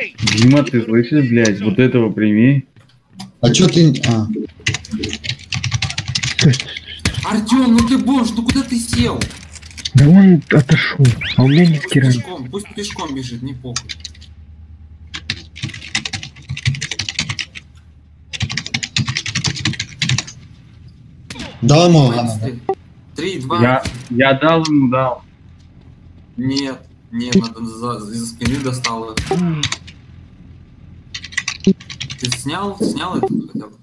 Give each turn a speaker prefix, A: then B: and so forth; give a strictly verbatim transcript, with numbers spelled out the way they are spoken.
A: Дима, ты слышишь, блядь, вот этого прими.
B: А чё ты... А.
C: Артём, ну ты бомж, ну куда ты сел?
D: Да он отошел, а у меня нет
C: Пусть
D: керамики.
C: пешком, пусть пешком бежит, не похуй.
B: Дал ему рано, да?
C: Три, два.
A: Я, я дал ему, дал.
C: Нет, нет, надо за, из-за спины достал это. Ты снял, снял это хотя бы?